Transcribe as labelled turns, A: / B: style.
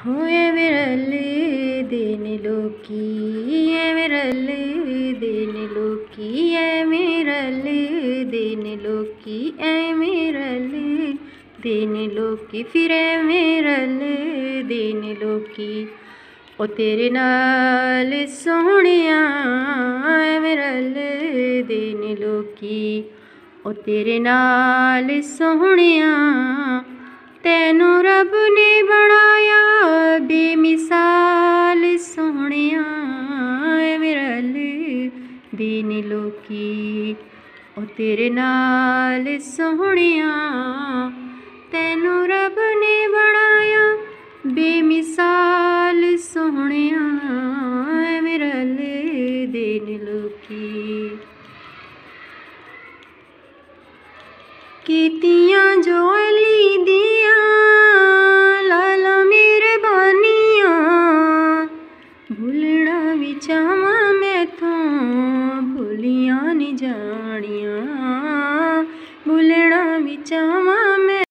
A: ਹੋ ਐਵੇਂ ਰਲੇ ਦੇ ਨੇ ਲੋਕੀ, ਐਵੇਂ ਰਲੇ ਦੇ ਨੇ ਲੋਕੀ, ਐਵੇਂ ਰਲੇ ਦੇ ਨੇ ਲੋਕੀ, ਐਵੇਂ ਰਲੇ ਦੇ ਨੇ ਲੋਕੀ, ਫਿਰ ਐਵੇਂ ਰਲੇ ਦੇ ਨੇ ਲੋਕੀ। ਉਹ ਤੇਰੇ ਨਾਲ ਸੋਹਣਿਆ ਐਵੇਂ ਰਲੇ ਦੇ ਨੇ ਲੋਕੀ, ਉਹ ਤੇਰੇ ਨਾਲ ਸੋਹਣਿਆ ਤੈਨੂੰ ਰੱਬ ਨੇ ਬਣਾਇਆ ਬੇਮਿਸਾਲ ਸੋਹਣਿਆ। ਐਵੇਂ ਰਲੇ ਦੇ ਨੇ ਲੋਕੀ, ਉਹ ਤੇਰੇ ਨਾਲ ਸੋਹਣਿਆ ਤੈਨੂੰ ਰੱਬ